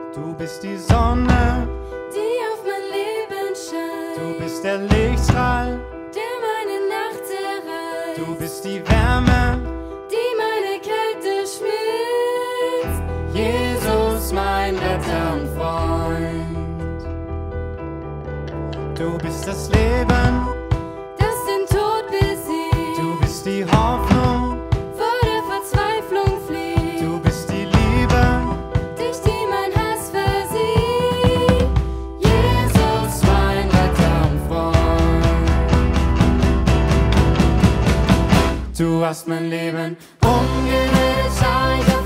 Du bist die Sonne, die auf mein Leben scheint. du bist der Lichtstrahl, der meine Nacht erreicht. du bist die Wärme, die meine Kälte schmilzt. Jesus, mein Retter und Freund. Du bist das Leben, das den Tod besiegt. du bist die Hoffnung, vor der Verzweiflung flieht. du bist die Liebe, Dich, die mein Hass versiegt. Jesus, mein Retter und Freund. Du hast mein Leben umgedreht,